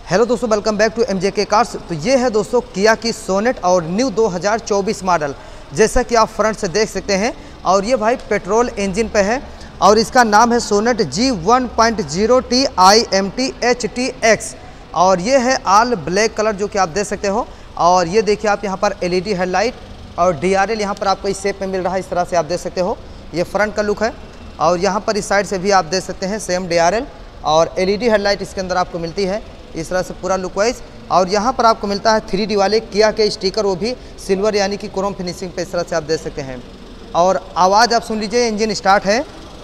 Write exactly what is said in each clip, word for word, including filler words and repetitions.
Hello दोस्तों, welcome back to MJK cars. तो ये है दोस्तों किया की सोनेट और न्यू दो हज़ार चौबीस मॉडल, जैसा कि आप फ्रंट से देख सकते हैं। और ये भाई पेट्रोल इंजन पे है और इसका नाम है Sonet G one point zero T I M T H T X. और ये है ऑल ब्लैक कलर जो कि आप देख सकते हो। और ये देखिए आप यहाँ पर एलईडी हेडलाइट और डीआरएल यहाँ पर आपको इस शेप में मिल रहा है, इस तरह से आप देख सकते हो। ये फ्रंट का लुक है। और यहाँ पर इस साइड से भी आप देख सकते हैं सेम डीआरएल और एलईडी हेडलाइट इसके अंदर आपको मिलती है, इस तरह से पूरा लुक वाइज। और यहाँ पर आपको मिलता है थ्री डी वाले किया के स्टिकर, वो भी सिल्वर यानी कि क्रोम फिनिशिंग पे, इस तरह से आप देख सकते हैं। और आवाज़ आप सुन लीजिए, इंजन स्टार्ट है,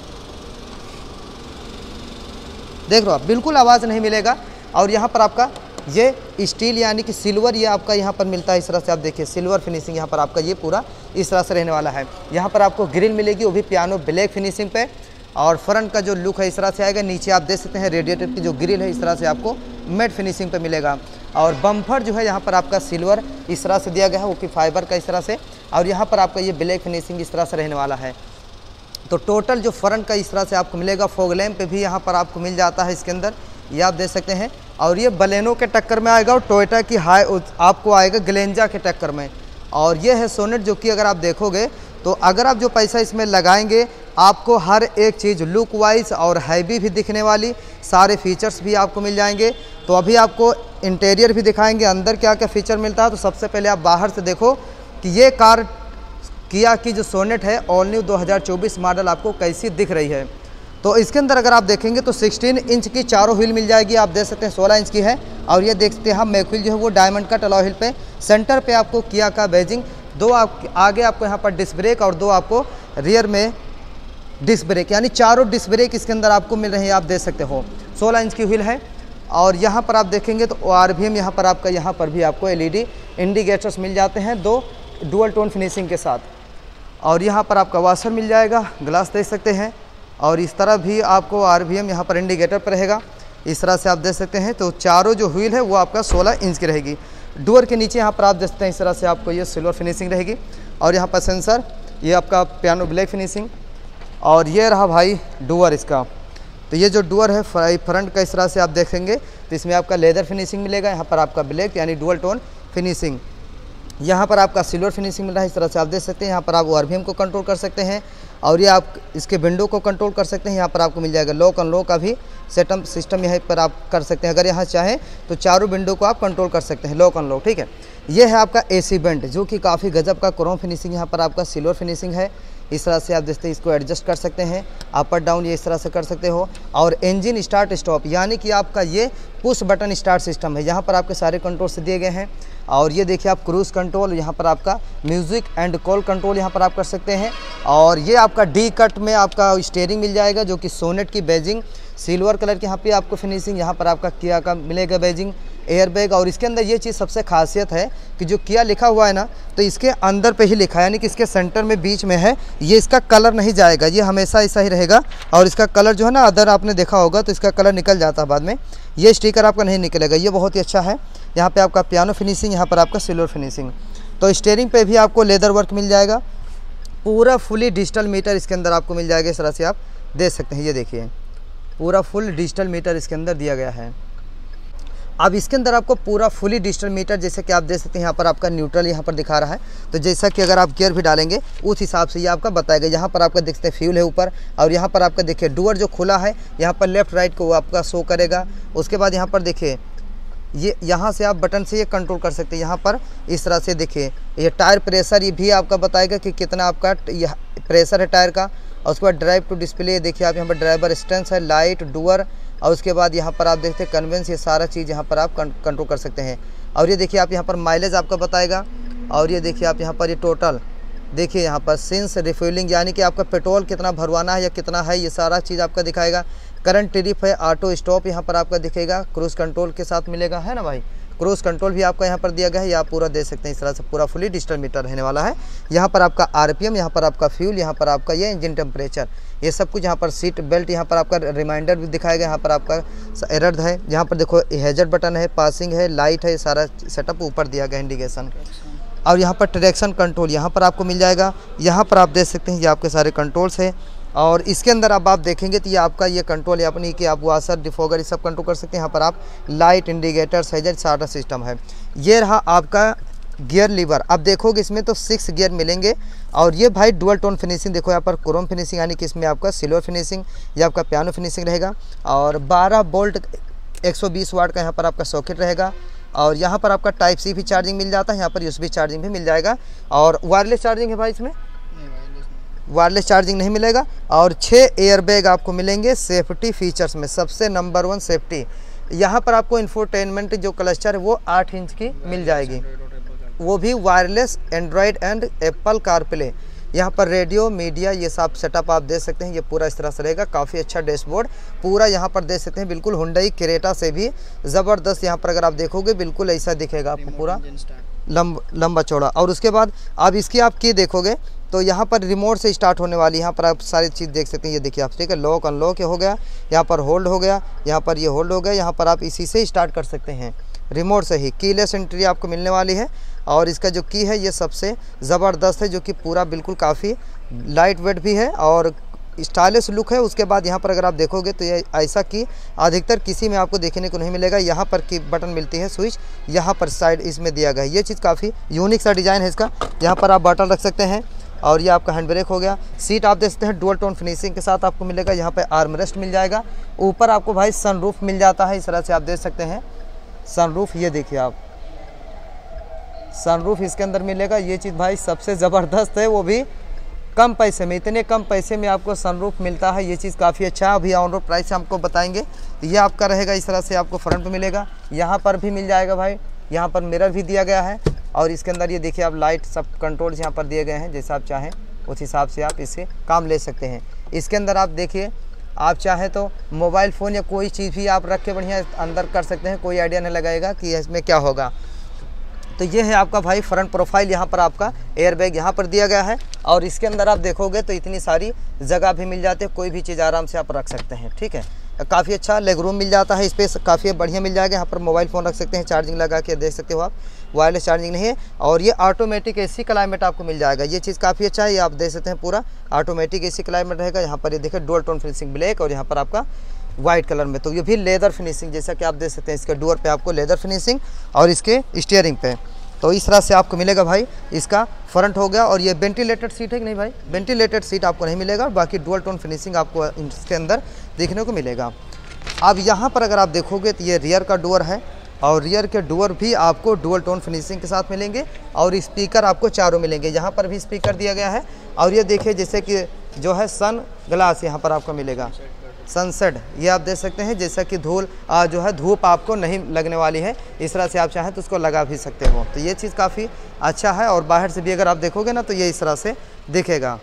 देख लो आप, बिल्कुल आवाज़ नहीं मिलेगा। और यहाँ पर आपका ये स्टील यानी कि सिल्वर ये आपका यहाँ पर मिलता है, इस तरह से आप देखिए सिल्वर फिनिशिंग यहाँ पर आपका ये पूरा इस तरह से रहने वाला है। यहाँ पर आपको ग्रिल मिलेगी, वो भी पियानो ब्लैक फिनिशिंग पे। और फ्रंट का जो लुक है इस तरह से आएगा। नीचे आप देख सकते हैं रेडिएटर की जो ग्रिल है इस तरह से आपको मैट फिनिशिंग पे मिलेगा। और बम्फर जो है यहाँ पर आपका सिल्वर इस तरह से दिया गया है, वो कि फाइबर का इस तरह से। और यहाँ पर आपका ये ब्लैक फिनिशिंग इस तरह से रहने वाला है। तो टोटल जो फ्रंट का इस तरह से आपको मिलेगा। फॉग लैम्प पे भी यहाँ पर आपको मिल जाता है इसके अंदर, ये आप देख सकते हैं। और ये बलेनो के टक्कर में आएगा और टोयोटा की हाई आपको आएगा ग्लेंजा के टक्कर में। और ये है सोनेट, जो कि अगर आप देखोगे तो अगर आप जो पैसा इसमें लगाएंगे आपको हर एक चीज़ लुक वाइज और हैवी भी दिखने वाली, सारे फीचर्स भी आपको मिल जाएंगे। तो अभी आपको इंटीरियर भी दिखाएंगे अंदर क्या क्या फ़ीचर मिलता है। तो सबसे पहले आप बाहर से देखो कि ये कार किया की जो सोनेट है ऑल न्यू दो हज़ार चौबीस मॉडल आपको कैसी दिख रही है। तो इसके अंदर अगर आप देखेंगे तो सोलह इंच की चारों व्हील मिल जाएगी, आप देख सकते हैं सोलह इंच की है। और ये देखते हैं हम मैकव्हील जो है वो डायमंड कट अलॉय व्हील पे, सेंटर पे आपको किया का बैजिंग, दो आप आगे आपको यहाँ पर डिस्क ब्रेक और दो आपको रियर में डिस्क ब्रेक, यानी चारों डिस्क ब्रेक इसके अंदर आपको मिल रहे हैं, आप देख सकते हो। सोलह इंच की व्हील है। और यहाँ पर आप देखेंगे तो आर वी एम यहाँ पर आपका यहाँ पर भी आपको एलईडी इंडिकेटर्स मिल जाते हैं, दो डुअल टोन फिनिशिंग के साथ। और यहाँ पर आपका वाशर मिल जाएगा, ग्लास देख सकते हैं। और इस तरह भी आपको आर वी एम यहाँ पर इंडिकेटर पर रहेगा, इस तरह से आप देख सकते हैं। तो चारों जो व्हील है वो आपका सोलह इंच की रहेगी। डोर के नीचे यहाँ पर आप देख सकते हैं इस तरह से आपको ये सिल्वर फिनिशिंग रहेगी। और यहाँ पर सेंसर, ये आपका पियानो ब्लैक फिनिशिंग। और ये रहा भाई डोर इसका। तो ये जो डोर है फ्रंट का इस तरह से आप देखेंगे तो इसमें आपका लेदर फिनिशिंग मिलेगा, यहाँ पर आपका ब्लैक यानी डुअल टोन फिनिशिंग। यहाँ पर आपका सिल्वर फिनिशिंग मिल रहा है, इस तरह से आप देख सकते हैं। यहाँ पर आप आर वी एम को कंट्रोल कर सकते हैं और ये आप इसके विंडो को कंट्रोल कर सकते हैं। यहाँ पर आपको मिल जाएगा लॉक अनलॉक का भी सेटअप सिस्टम यहाँ पर आप कर सकते हैं। अगर यहाँ चाहें तो चारों विंडो को आप कंट्रोल कर सकते हैं, लॉक अनलॉक, ठीक है। ये है आपका एसी वेंट, जो कि काफ़ी गजब का क्रोम फिनिशिंग, यहाँ पर आपका सिल्वर फिनिशिंग है, इस तरह से आप देखते हैं। इसको एडजस्ट कर सकते हैं अपर डाउन, ये इस तरह से कर सकते हो। और इंजन स्टार्ट स्टॉप यानी कि आपका ये पुश बटन स्टार्ट सिस्टम है, यहाँ पर आपके सारे कंट्रोल से दिए गए हैं। और ये देखिए आप क्रूज़ कंट्रोल, यहाँ पर आपका म्यूज़िक एंड कॉल कंट्रोल यहाँ पर आप कर सकते हैं। और ये आपका डी कट में आपका स्टीयरिंग मिल जाएगा, जो कि सोनेट की बैजिंग सिल्वर कलर की यहाँ पे आपको फिनिशिंग, यहाँ पर आपका किया का मिलेगा बैजिंग, एयर बैग। और इसके अंदर ये चीज़ सबसे खासियत है कि जो किया लिखा हुआ है ना, तो इसके अंदर पे ही लिखा है, यानी कि इसके सेंटर में बीच में है, ये इसका कलर नहीं जाएगा, ये हमेशा ऐसा ही रहेगा। और इसका कलर जो है ना, अदर आपने देखा होगा तो इसका कलर निकल जाता है बाद में, ये स्टिकर आपका नहीं निकलेगा, ये बहुत ही अच्छा है। यहाँ पे आपका पियानो फिनिशिंग, यहाँ पर आपका सिल्वर फिनिशिंग। तो स्टीयरिंग पे भी आपको लेदर वर्क मिल जाएगा, पूरा फुली डिजिटल मीटर इसके अंदर आपको मिल जाएगा, इस तरह से आप देख सकते हैं। ये देखिए पूरा फुल डिजिटल मीटर इसके अंदर दिया गया है। अब इसके अंदर आपको पूरा फुली डिजिटल मीटर, जैसे कि आप देख सकते हैं यहाँ पर आपका न्यूट्रल यहाँ पर दिखा रहा है। तो जैसा कि अगर आप गियर भी डालेंगे उस हिसाब से ये आपका बताएगा। यहाँ पर आपका देखते हैं फ्यूल है ऊपर, और यहाँ पर आपका देखिए डोर जो खुला है यहाँ पर लेफ्ट राइट को वो आपका शो करेगा। उसके बाद यहाँ पर देखिए ये यहाँ से आप बटन से ये कंट्रोल कर सकते हैं। यहाँ पर इस तरह से देखिए ये टायर प्रेशर, ये भी आपका बताएगा कि कितना आपका प्रेशर है टायर का। और उसके बाद ड्राइव टू डिस्प्ले, देखिए आप यहाँ पर ड्राइवर स्टेंस है, लाइट, डोर। और उसके बाद यहाँ पर आप देखते हैं कन्वेंस, ये सारा चीज़ यहाँ पर आप कंट्रोल कर सकते हैं। और ये देखिए आप यहाँ पर माइलेज आपका बताएगा। और ये देखिए आप यहाँ पर ये टोटल देखिए यहाँ पर सिंस रिफ्यूलिंग, यानी कि आपका पेट्रोल कितना भरवाना है या कितना है, ये सारा चीज़ आपका दिखाएगा। करंट ट्रिप है, ऑटो स्टॉप यहाँ पर आपका दिखेगा, क्रूज़ कंट्रोल के साथ मिलेगा, है ना भाई। क्रूज़ कंट्रोल भी आपका यहाँ पर दिया गया है, ये आप पूरा देख सकते हैं। इस तरह से पूरा फुली डिजिटल मीटर रहने वाला है। यहाँ पर आपका आरपीएम, यहाँ पर आपका फ्यूल, यहाँ पर आपका ये इंजन टेम्परेचर, ये सब कुछ यहाँ पर सीट बेल्ट, यहाँ पर आपका रिमाइंडर भी दिखाएगा। यहाँ पर आपका एरर है, यहाँ पर देखो हैजर्ड बटन है, पासिंग है, लाइट है, सारा सेटअप ऊपर दिया गया इंडिकेशन। और यहाँ पर ट्रैक्शन कंट्रोल यहाँ पर आपको मिल जाएगा। यहाँ पर आप देख सकते हैं ये आपके सारे कंट्रोल्स है। और इसके अंदर अब आप देखेंगे तो ये आपका ये कंट्रोल है अपनी कि आप वाशर डिफॉगर ये सब कंट्रोल कर सकते हैं। यहाँ पर आप लाइट इंडिकेटर हैजर्ड सारा सिस्टम है। ये रहा आपका गियर लीवर। अब देखोगे इसमें तो सिक्स गियर मिलेंगे और ये भाई डुअल टोन फिनिशिंग देखो, यहाँ पर क्रोम फिनिशिंग यानी कि इसमें आपका सिल्वर फिनिशिंग या आपका पियानो फिनिशिंग रहेगा। और बारह बोल्ट एक सौ बीस वाट का यहाँ पर आपका सॉकेट रहेगा। और यहाँ पर आपका टाइप सी भी चार्जिंग मिल जाता है, यहाँ पर यूएसबी चार्जिंग भी मिल जाएगा। और वायरलेस चार्जिंग है भाई इसमें, वायरलेस चार्जिंग नहीं मिलेगा। और छः एयरबैग आपको मिलेंगे सेफ्टी फीचर्स में, सबसे नंबर वन सेफ्टी। यहाँ पर आपको इंफोटेनमेंट जो क्लस्टर है वो आठ इंच की मिल जाएगी, वो भी wireless Android and Apple CarPlay. यहाँ पर रेडियो मीडिया ये सब सेटअप आप दे सकते हैं। ये पूरा इस तरह से रहेगा, काफ़ी अच्छा डैशबोर्ड पूरा यहाँ पर दे सकते हैं। बिल्कुल हुंडई क्रेटा से भी ज़बरदस्त यहाँ पर अगर आप देखोगे बिल्कुल ऐसा दिखेगा आपको, पूरा लंब लंबा चौड़ा। और उसके बाद आप इसकी आप की देखोगे तो यहाँ पर रिमोट से स्टार्ट होने वाली, यहाँ पर आप सारी चीज़ देख सकते हैं। ये देखिए आप, ठीक है, लॉक अनलॉक हो गया, यहाँ पर होल्ड हो गया, यहाँ पर ये होल्ड हो गया, यहाँ पर आप इसी से स्टार्ट कर सकते हैं रिमोट से ही। कीलेस एंट्री आपको मिलने वाली है। और इसका जो की है ये सबसे ज़बरदस्त है, जो कि पूरा बिल्कुल काफ़ी लाइट वेट भी है और स्टाइलिश लुक है। उसके बाद यहाँ पर अगर आप देखोगे तो ये ऐसा कि अधिकतर किसी में आपको देखने को नहीं मिलेगा। यहाँ पर की बटन मिलती है स्विच, यहाँ पर साइड इसमें दिया गया है। ये चीज़ काफ़ी यूनिक सा डिज़ाइन है इसका। यहाँ पर आप बटन रख सकते हैं। और ये आपका हैंड ब्रेक हो गया। सीट आप देख सकते हैं डुअल टोन फिनिशिंग के साथ आपको मिलेगा। यहाँ पे आर्म रेस्ट मिल जाएगा। ऊपर आपको भाई सनरूफ मिल जाता है, इस तरह से आप देख सकते हैं सनरूफ। ये देखिए आप, सनरूफ इसके अंदर मिलेगा। ये चीज़ भाई सबसे ज़बरदस्त है, वो भी कम पैसे में, इतने कम पैसे में आपको सनरूफ मिलता है। ये चीज़ काफ़ी अच्छा है। अभी ऑन रोड प्राइस हमको बताएंगे। ये आपका रहेगा इस तरह से, आपको फ्रंट में मिलेगा। यहाँ पर भी मिल जाएगा भाई, यहाँ पर मिरर भी दिया गया है। और इसके अंदर ये देखिए आप, लाइट सब कंट्रोल्स यहाँ पर दिए गए हैं। जैसा आप चाहें उस हिसाब से आप इससे काम ले सकते हैं। इसके अंदर आप देखिए, आप चाहें तो मोबाइल फ़ोन या कोई चीज़ भी आप रख के बढ़िया अंदर कर सकते हैं, कोई आइडिया नहीं लगाएगा कि इसमें क्या होगा। तो ये है आपका भाई फ्रंट प्रोफाइल। यहाँ पर आपका एयरबैग यहाँ पर दिया गया है। और इसके अंदर आप देखोगे तो इतनी सारी जगह भी मिल जाती है, कोई भी चीज़ आराम से आप रख सकते हैं। ठीक है, काफ़ी अच्छा लेग रूम मिल जाता है, स्पेस काफ़ी बढ़िया मिल जाएगा। यहाँ पर मोबाइल फ़ोन रख सकते हैं, चार्जिंग लगा के देख सकते हो आप, वायरलेस चार्जिंग नहीं है। और ये ऑटोमेटिक एसी क्लाइमेट आपको मिल जाएगा। ये चीज़ काफ़ी अच्छा है, ये आप देख सकते हैं पूरा ऑटोमेटिक एसी क्लाइमेट रहेगा। यहाँ पर ये देखिए डुअल टोन फिनिशिंग ब्लैक और यहाँ पर आपका वाइट कलर में। तो ये भी लेदर फिनिशिंग, जैसा कि आप देख सकते हैं इसके डोर पे आपको लेदर फिनिशिंग और इसके स्टीयरिंग पे। तो इस तरह से आपको मिलेगा भाई। इसका फ्रंट हो गया। और ये वेंटिलेटेड सीट है कि नहीं भाई, वेंटिलेटेड सीट आपको नहीं मिलेगा। बाकी डुअल टोन फिनिशिंग आपको इसके अंदर देखने को मिलेगा। अब यहाँ पर अगर आप देखोगे तो ये रियर का डोर है और रियर के डोर भी आपको डुअल टोन फिनिशिंग के साथ मिलेंगे। और स्पीकर आपको चारों मिलेंगे, यहाँ पर भी स्पीकर दिया गया है। और ये देखिए जैसे कि जो है सन ग्लास यहाँ पर आपको मिलेगा, सनसेट, ये आप देख सकते हैं। जैसा कि धूल जो है धूप आपको नहीं लगने वाली है, इस तरह से आप चाहें तो उसको लगा भी सकते हो। तो ये चीज़ काफ़ी अच्छा है। और बाहर से भी अगर आप देखोगे ना तो ये इस तरह से दिखेगा।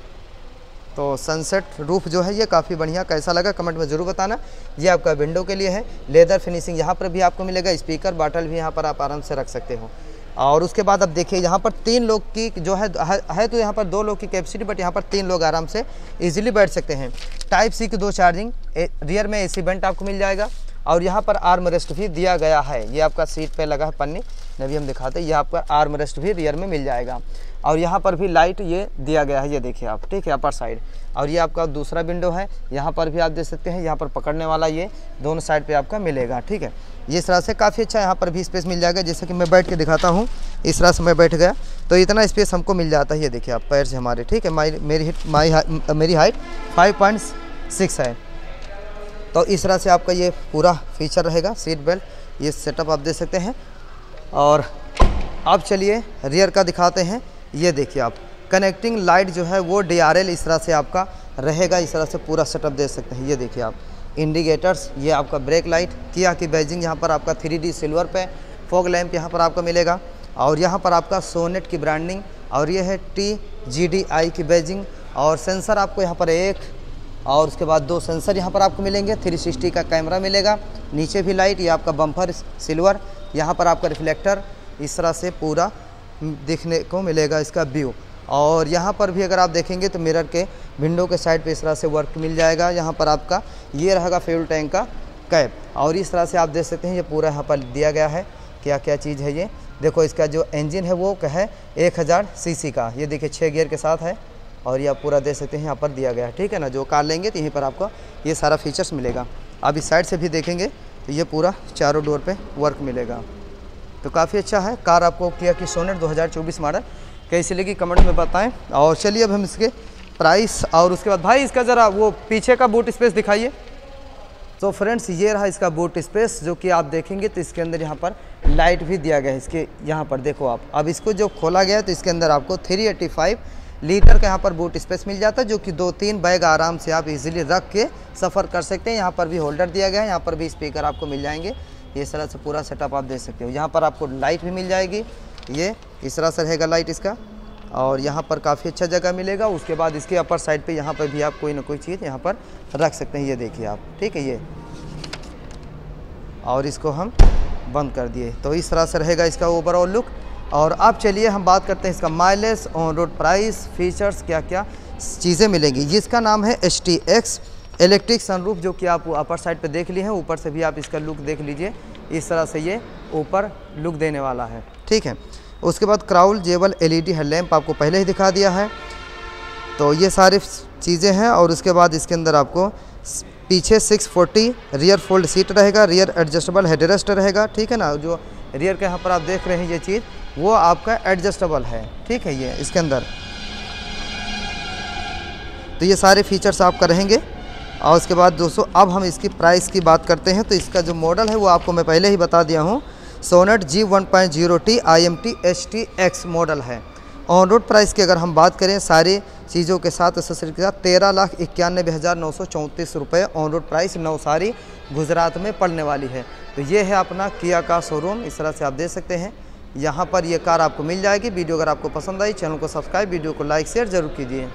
तो सनसेट रूफ जो है ये काफ़ी बढ़िया, कैसा लगा कमेंट में ज़रूर बताना। ये आपका विंडो के लिए है, लेदर फिनिशिंग यहाँ पर भी आपको मिलेगा। स्पीकर बॉटल भी यहाँ पर आप आराम से रख सकते हो। और उसके बाद अब देखिए यहाँ पर तीन लोग की जो है है तो यहाँ पर दो लोग की कैपेसिटी, बट यहाँ पर तीन लोग आराम से इजीली बैठ सकते हैं। टाइप सी की दो चार्जिंग, रियर में एसी वेंट आपको मिल जाएगा। और यहाँ पर आर्म रेस्ट भी दिया गया है। ये आपका सीट पे लगा है पन्नी, अभी हम दिखाते हैं। ये आपका आर्म रेस्ट भी रियर में मिल जाएगा। और यहाँ पर भी लाइट ये दिया गया है, ये देखिए आप, ठीक है, अपर साइड। और ये आपका दूसरा विंडो है, यहाँ पर भी आप देख सकते हैं। यहाँ पर पकड़ने वाला ये दोनों साइड पे आपका मिलेगा। ठीक है, ये इस तरह से काफ़ी अच्छा यहाँ पर भी स्पेस मिल जाएगा। जैसे कि मैं बैठ के दिखाता हूँ, इस तरह से मैं बैठ गया तो इतना स्पेस हमको मिल जाता है। ये देखिए आप, पैर से हमारे, ठीक है, माई मेरी माई मेरी हाइट फाइव पॉइंट सिक्स है। तो इस तरह से आपका ये पूरा फीचर रहेगा। सीट बेल्ट, ये सेटअप आप देख सकते हैं। और अब चलिए रियर का दिखाते हैं। ये देखिए आप, कनेक्टिंग लाइट जो है वो डी आर एल इस तरह से आपका रहेगा। इस तरह से पूरा सेटअप देख सकते हैं। ये देखिए आप, इंडिकेटर्स, ये आपका ब्रेक लाइट, किया की बैजिंग यहाँ पर आपका थ्री डी सिल्वर पे, फॉग लैंप यहाँ पर आपको मिलेगा। और यहाँ पर आपका सोनेट की ब्रांडिंग, और ये है टी जी डी आई की बैजिंग। और सेंसर आपको यहाँ पर एक और उसके बाद दो सेंसर यहाँ पर आपको मिलेंगे। थ्री सिक्सटी का कैमरा मिलेगा। नीचे भी लाइट, ये आपका बम्पर सिल्वर, यहाँ पर आपका रिफ्लेक्टर, इस तरह से पूरा देखने को मिलेगा इसका व्यू। और यहाँ पर भी अगर आप देखेंगे तो मिरर के विंडो के साइड पे इस तरह से वर्क मिल जाएगा। यहाँ पर आपका ये रहेगा फ्यूल टैंक का कैप। और इस तरह से आप देख सकते हैं ये पूरा यहाँ पर दिया गया है क्या क्या चीज़ है। ये देखो, इसका जो इंजन है वो क्या है, एक हज़ार सी सी का। ये देखिए छः गियर के साथ है। और ये आप पूरा दे सकते हैं, यहाँ पर दिया गया है, ठीक है ना। जो कार लेंगे तो यहीं पर आपको ये सारा फीचर्स मिलेगा। अब इस साइड से भी देखेंगे तो ये पूरा चारों डोर पे वर्क मिलेगा। तो काफ़ी अच्छा है कार। आपको किया कि सोनेट दो हज़ार चौबीस मॉडल कैसी लगी कमेंट में बताएं। और चलिए अब हम इसके प्राइस और उसके बाद भाई इसका ज़रा वो पीछे का बूट स्पेस दिखाइए। तो फ्रेंड्स ये रहा इसका बूट स्पेस, जो कि आप देखेंगे तो इसके अंदर यहाँ पर लाइट भी दिया गया है। इसके यहाँ पर देखो आप, अब इसको जो खोला गया है तो इसके अंदर आपको तीन सौ पचासी लीटर का यहाँ पर बूट स्पेस मिल जाता है, जो कि दो तीन बैग आराम से आप इजीली रख के सफ़र कर सकते हैं। यहाँ पर भी होल्डर दिया गया है, यहाँ पर भी स्पीकर आपको मिल जाएंगे। ये इस तरह से पूरा सेटअप आप देख सकते हो। यहाँ पर आपको लाइट भी मिल जाएगी, ये इस तरह से रहेगा लाइट इसका। और यहाँ पर काफ़ी अच्छा जगह मिलेगा। उसके बाद इसके अपर साइड पे यहाँ पर भी आप कोई ना कोई चीज़ यहाँ पर रख सकते हैं, ये देखिए आप, ठीक है ये। और इसको हम बंद कर दिए। तो इस तरह से रहेगा इसका ओवरऑल लुक। और अब चलिए हम बात करते हैं इसका mileage, on road price, features, क्या क्या चीज़ें मिलेंगी। जिसका नाम है H T X electric sunroof, जो कि आप अपर साइड पे देख लिए हैं। ऊपर से भी आप इसका लुक देख लीजिए, इस तरह से ये ऊपर लुक देने वाला है, ठीक है। उसके बाद क्राउल जेबल एलईडी हेडलैम्प आपको पहले ही दिखा दिया है। तो ये सारी चीज़ें हैं। और उसके बाद इसके अंदर आपको पीछे छह सौ चालीस रियर फोल्ड सीट रहेगा, रियर एडजस्टेबल हेडरेस्ट रहेगा, ठीक है ना। जो रियर के यहाँ पर आप देख रहे हैं ये चीज़, वो आपका एडजस्टेबल है, ठीक है ये इसके अंदर। तो ये सारे फीचर्स आपका रहेंगे। और उसके बाद दोस्तों अब हम इसकी प्राइस की बात करते हैं। तो इसका जो मॉडल है वो आपको मैं पहले ही बता दिया हूँ, Sonet G one point zero T I M T H T X model है। ऑन रोड प्राइस की अगर हम बात करें सारी चीज़ों के साथ एक्सेसरी के साथ, तेरह लाख इक्यानवे हज़ार नौ सौ चौंतीस रुपये on road price Navsari Gujarat में पड़ने वाली है। तो ये है अपना किया का शोरूम, इस तरह से आप देख सकते हैं। यहाँ पर ये कार आपको मिल जाएगी। वीडियो अगर आपको पसंद आई, चैनल को सब्सक्राइब, वीडियो को लाइक शेयर जरूर कीजिए।